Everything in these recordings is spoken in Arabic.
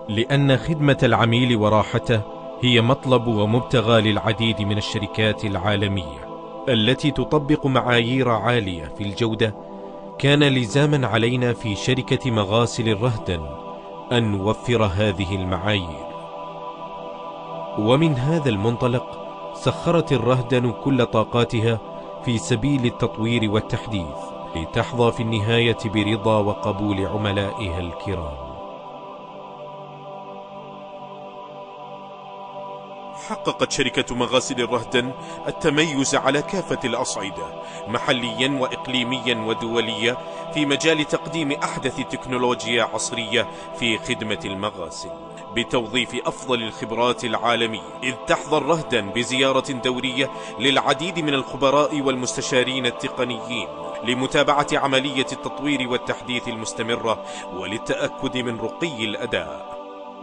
لأن خدمة العميل وراحته هي مطلب ومبتغى للعديد من الشركات العالمية التي تطبق معايير عالية في الجودة. كان لزاما علينا في شركة مغاسل الرهدن أن نوفر هذه المعايير، ومن هذا المنطلق سخرت الرهدن كل طاقاتها في سبيل التطوير والتحديث لتحظى في النهاية برضا وقبول عملائها الكرام. حققت شركة مغاسل الرهدن التميز على كافة الأصعدة محليا وإقليميا ودوليا في مجال تقديم أحدث تكنولوجيا عصرية في خدمة المغاسل بتوظيف أفضل الخبرات العالمية، إذ تحظى الرهدن بزيارة دورية للعديد من الخبراء والمستشارين التقنيين لمتابعة عملية التطوير والتحديث المستمرة وللتأكد من رقي الأداء.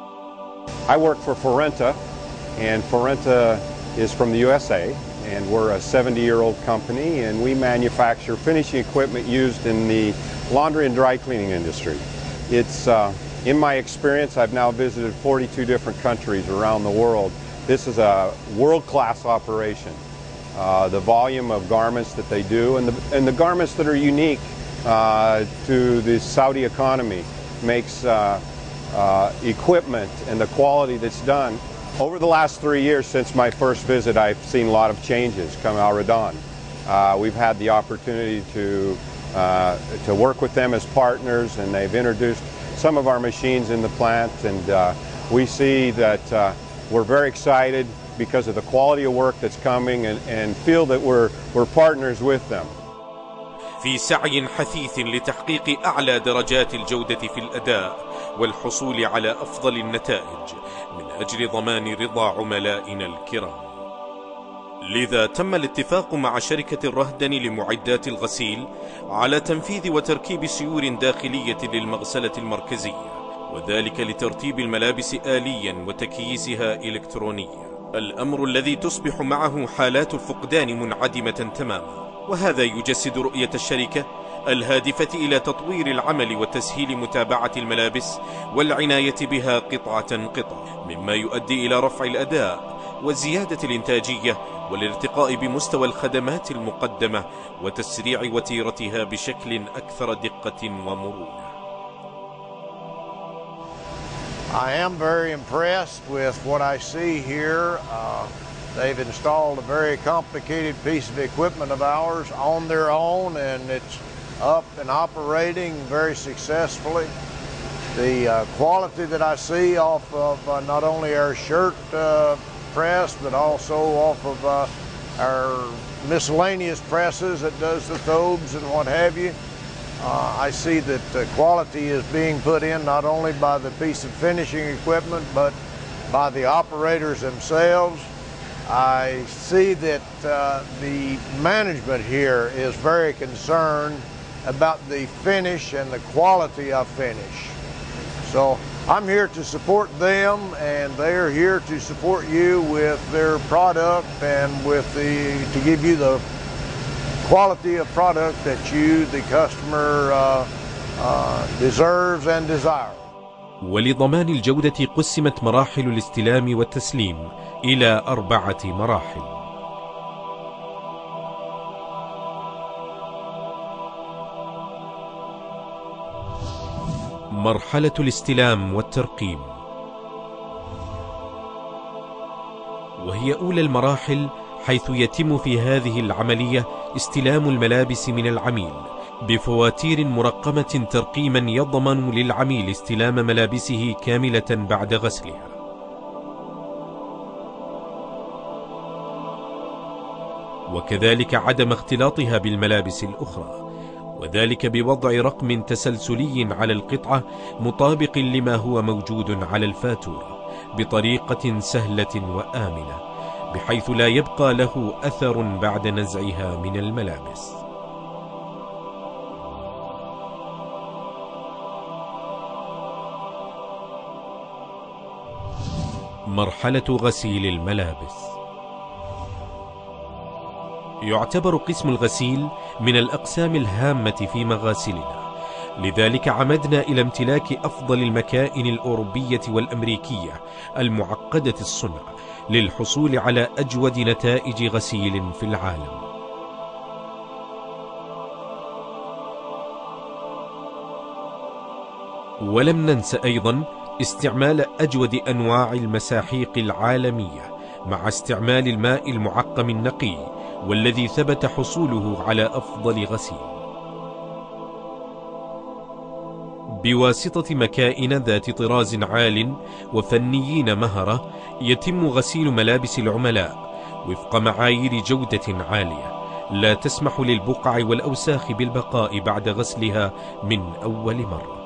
I work for Forenta, and Forenta is from the USA, and we're a 70-year-old company, and we manufacture finishing equipment used in the laundry and dry cleaning industry. It's in my experience, I've now visited 42 different countries around the world. This is a world-class operation. The volume of garments that they do, and the garments that are unique to the Saudi economy, makes equipment and the quality that's done. Over the last 3 years since my first visit, I've seen a lot of changes come Al Radan. We've had the opportunity to work with them as partners, and they've introduced some of our machines in the plant, and we see that we're very excited because of the quality of work that's coming, and feel that we're partners with them. في سعي حثيث لتحقيق أعلى درجات الجودة في الأداء والحصول على أفضل النتائج من أجل ضمان رضا عملائنا الكرام. لذا تم الاتفاق مع شركة الرهدن لمعدات الغسيل على تنفيذ وتركيب سيور داخلية للمغسلة المركزية، وذلك لترتيب الملابس آليا وتكييسها إلكترونيا، الأمر الذي تصبح معه حالات الفقدان منعدمة تماما. وهذا يجسد رؤية الشركة الهادفة إلى تطوير العمل وتسهيل متابعة الملابس والعناية بها قطعة قطعة، مما يؤدي إلى رفع الأداء وزيادة الإنتاجية والارتقاء بمستوى الخدمات المقدمة وتسريع وتيرتها بشكل أكثر دقة ومرونة. I am very impressed with what I see here. They've installed a very complicated piece of equipment of ours on their own, and it's up and operating very successfully. The quality that I see off of not only our shirt press, but also off of our miscellaneous presses that does the thobes and what have you. I see that the quality is being put in not only by the piece of finishing equipment, but by the operators themselves. I see that the management here is very concerned about the finish and the quality of finish. So I'm here to support them, and they're here to support you with their product and to give you the quality of product that you, the customer, deserves and desires. ولضمان الجودة قسمت مراحل الاستلام والتسليم إلى 4 مراحل. مرحلة الاستلام والترقيم، وهي أولى المراحل، حيث يتم في هذه العملية استلام الملابس من العميل بفواتير مرقمة ترقيما يضمن للعميل استلام ملابسه كاملة بعد غسلها. وكذلك عدم اختلاطها بالملابس الأخرى، وذلك بوضع رقم تسلسلي على القطعة مطابق لما هو موجود على الفاتورة بطريقة سهلة وآمنة، بحيث لا يبقى له أثر بعد نزعها من الملابس. مرحلة غسيل الملابس. يعتبر قسم الغسيل من الأقسام الهامة في مغاسلنا، لذلك عمدنا إلى امتلاك أفضل المكائن الأوروبية والأمريكية المعقدة الصنع للحصول على أجود نتائج غسيل في العالم. ولم ننس أيضا استعمال أجود أنواع المساحيق العالمية مع استعمال الماء المعقم النقي والذي ثبت حصوله على أفضل غسيل. بواسطة مكائن ذات طراز عال وفنيين مهرة يتم غسيل ملابس العملاء وفق معايير جودة عالية لا تسمح للبقع والأوساخ بالبقاء بعد غسلها من أول مرة.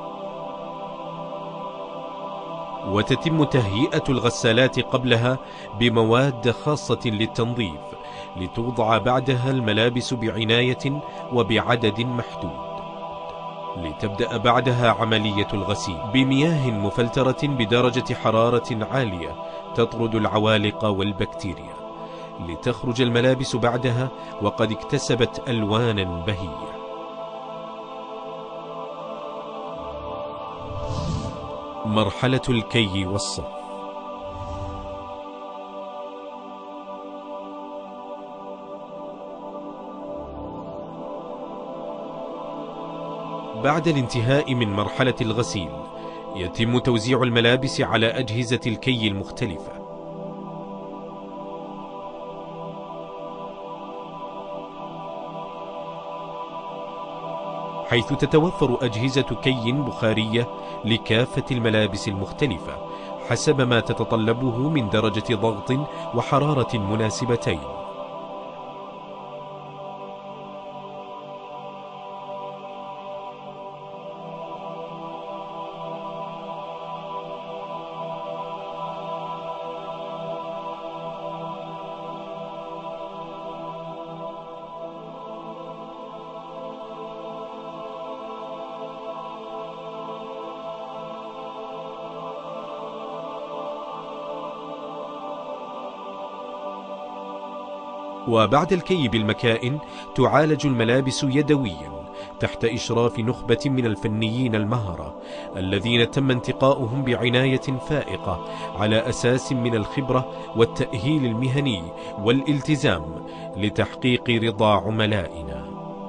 وتتم تهيئة الغسالات قبلها بمواد خاصة للتنظيف لتوضع بعدها الملابس بعناية وبعدد محدود، لتبدأ بعدها عملية الغسيل بمياه مفلترة بدرجة حرارة عالية تطرد العوالق والبكتيريا، لتخرج الملابس بعدها وقد اكتسبت ألوانا بهية. مرحلة الكي والصف. بعد الانتهاء من مرحلة الغسيل يتم توزيع الملابس على أجهزة الكي المختلفة، حيث تتوفر أجهزة كي بخارية لكافة الملابس المختلفة حسب ما تتطلبه من درجة ضغط وحرارة مناسبتين. وبعد الكي بالمكائن تعالج الملابس يدويا تحت إشراف نخبة من الفنيين المهرة الذين تم انتقاؤهم بعناية فائقة على أساس من الخبرة والتأهيل المهني والالتزام لتحقيق رضا عملائنا.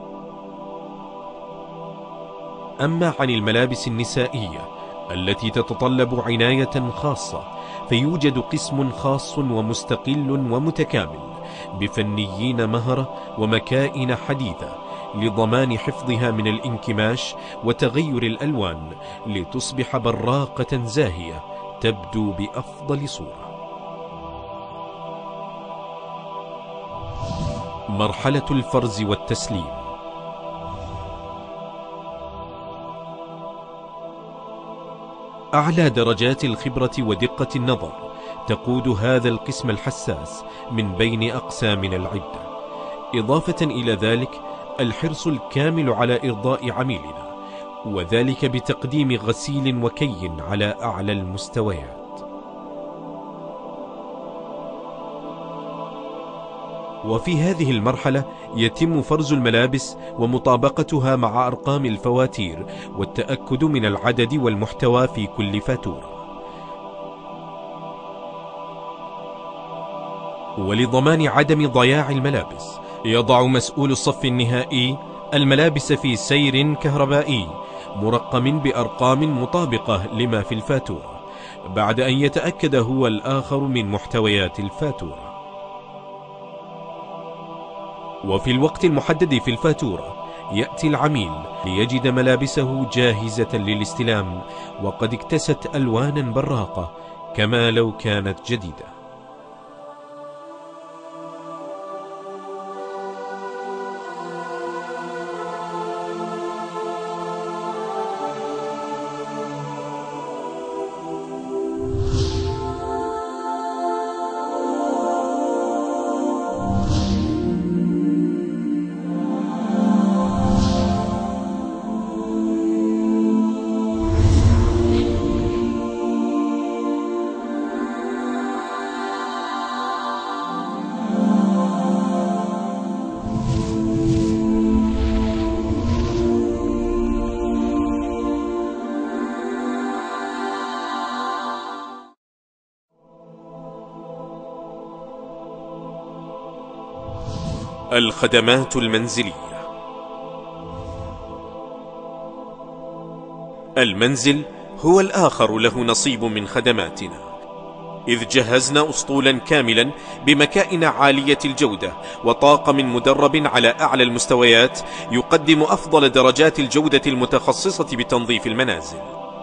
أما عن الملابس النسائية التي تتطلب عناية خاصة فيوجد قسم خاص ومستقل ومتكامل بفنيين مهرة ومكائن حديثة لضمان حفظها من الانكماش وتغير الألوان لتصبح براقة زاهية تبدو بأفضل صورة. مرحلة الفرز والتسليم. أعلى درجات الخبرة ودقة النظر تقود هذا القسم الحساس من بين أقسامنا العدة، إضافة إلى ذلك الحرص الكامل على إرضاء عميلنا، وذلك بتقديم غسيل وكي على أعلى المستويات. وفي هذه المرحلة يتم فرز الملابس ومطابقتها مع أرقام الفواتير والتأكد من العدد والمحتوى في كل فاتورة. ولضمان عدم ضياع الملابس يضع مسؤول الصف النهائي الملابس في سير كهربائي مرقم بأرقام مطابقة لما في الفاتورة بعد أن يتأكد هو الآخر من محتويات الفاتورة. وفي الوقت المحدد في الفاتورة يأتي العميل ليجد ملابسه جاهزة للاستلام وقد اكتست ألوانا براقة كما لو كانت جديدة. الخدمات المنزلية. المنزل هو الآخر له نصيب من خدماتنا، إذ جهزنا أسطولا كاملا بمكائن عالية الجودة وطاقم مدرب على أعلى المستويات يقدم أفضل درجات الجودة المتخصصة بتنظيف المنازل،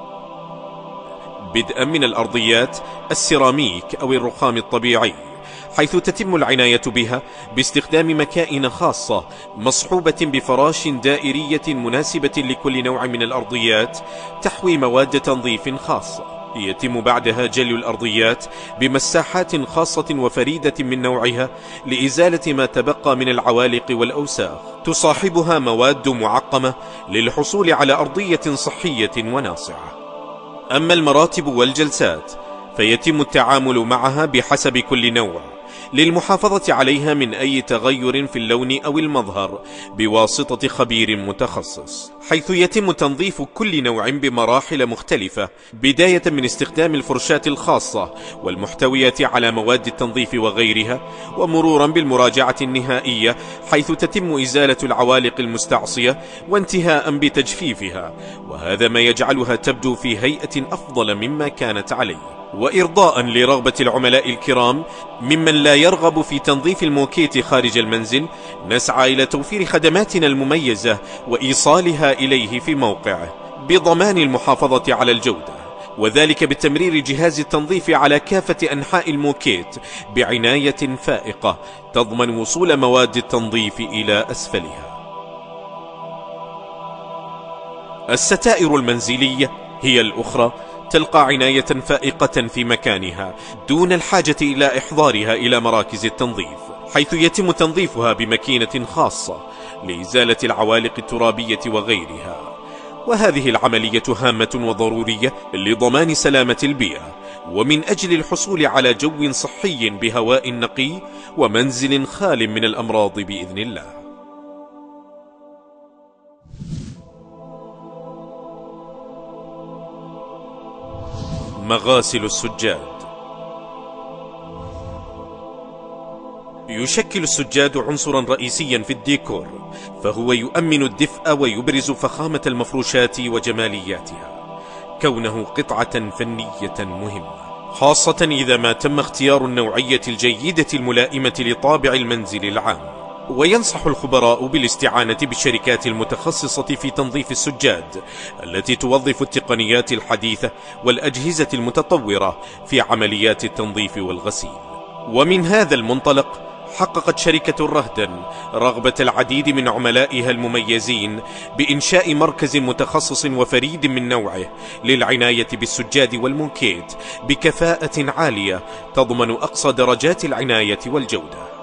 بدءا من الأرضيات السيراميك أو الرخام الطبيعي، حيث تتم العناية بها باستخدام مكائن خاصة مصحوبة بفراش دائرية مناسبة لكل نوع من الأرضيات تحوي مواد تنظيف خاصة. يتم بعدها جل الأرضيات بمساحات خاصة وفريدة من نوعها لإزالة ما تبقى من العوالق والأوساخ، تصاحبها مواد معقمة للحصول على أرضية صحية وناصعة. أما المراتب والجلسات فيتم التعامل معها بحسب كل نوع للمحافظة عليها من أي تغير في اللون أو المظهر بواسطة خبير متخصص، حيث يتم تنظيف كل نوع بمراحل مختلفة، بداية من استخدام الفرشاة الخاصة والمحتوية على مواد التنظيف وغيرها، ومرورا بالمراجعة النهائية حيث تتم إزالة العوالق المستعصية وانتهاء بتجفيفها، وهذا ما يجعلها تبدو في هيئة أفضل مما كانت عليه. وإرضاء لرغبة العملاء الكرام ممن لا يرغب في تنظيف الموكيت خارج المنزل، نسعى إلى توفير خدماتنا المميزة وإيصالها إليه في موقعه بضمان المحافظة على الجودة، وذلك بتمرير جهاز التنظيف على كافة أنحاء الموكيت بعناية فائقة تضمن وصول مواد التنظيف إلى أسفلها. الستائر المنزلية هي الأخرى تلقى عناية فائقة في مكانها دون الحاجة إلى إحضارها إلى مراكز التنظيف، حيث يتم تنظيفها بماكينة خاصة لإزالة العوالق الترابية وغيرها، وهذه العملية هامة وضرورية لضمان سلامة البيئة ومن أجل الحصول على جو صحي بهواء نقي ومنزل خال من الأمراض بإذن الله. مغاسل السجاد. يشكل السجاد عنصرا رئيسيا في الديكور، فهو يؤمن الدفء ويبرز فخامة المفروشات وجمالياتها، كونه قطعة فنية مهمة، خاصة إذا ما تم اختيار النوعية الجيدة الملائمة لطابع المنزل العام. وينصح الخبراء بالاستعانة بالشركات المتخصصة في تنظيف السجاد التي توظف التقنيات الحديثة والأجهزة المتطورة في عمليات التنظيف والغسيل. ومن هذا المنطلق حققت شركة الرهدن رغبة العديد من عملائها المميزين بإنشاء مركز متخصص وفريد من نوعه للعناية بالسجاد والموكيت بكفاءة عالية تضمن أقصى درجات العناية والجودة.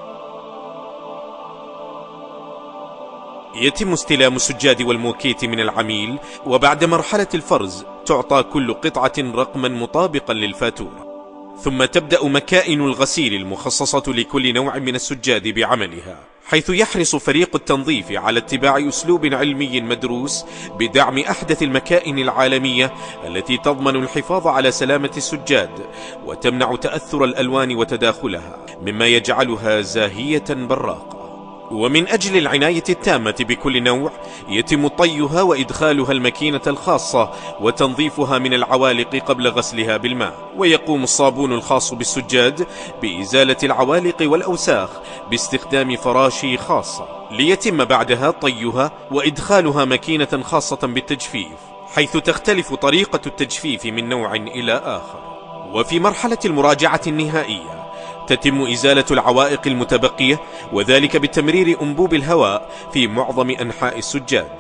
يتم استلام السجاد والموكيت من العميل، وبعد مرحلة الفرز تعطى كل قطعة رقما مطابقا للفاتورة، ثم تبدأ مكائن الغسيل المخصصة لكل نوع من السجاد بعملها، حيث يحرص فريق التنظيف على اتباع أسلوب علمي مدروس بدعم أحدث المكائن العالمية التي تضمن الحفاظ على سلامة السجاد وتمنع تأثر الألوان وتداخلها، مما يجعلها زاهية براقة. ومن أجل العناية التامة بكل نوع يتم طيها وإدخالها الماكينة الخاصة وتنظيفها من العوالق قبل غسلها بالماء، ويقوم الصابون الخاص بالسجاد بإزالة العوالق والأوساخ باستخدام فراشي خاصة، ليتم بعدها طيها وإدخالها ماكينة خاصة بالتجفيف، حيث تختلف طريقة التجفيف من نوع إلى آخر. وفي مرحلة المراجعة النهائية تتم إزالة العوائق المتبقية، وذلك بتمرير أنبوب الهواء في معظم أنحاء السجاد،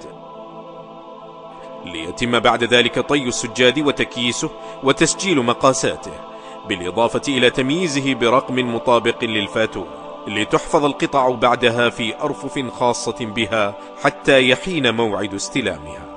ليتم بعد ذلك طي السجاد وتكييسه وتسجيل مقاساته، بالإضافة إلى تمييزه برقم مطابق للفاتورة، لتحفظ القطع بعدها في أرفف خاصة بها حتى يحين موعد استلامها.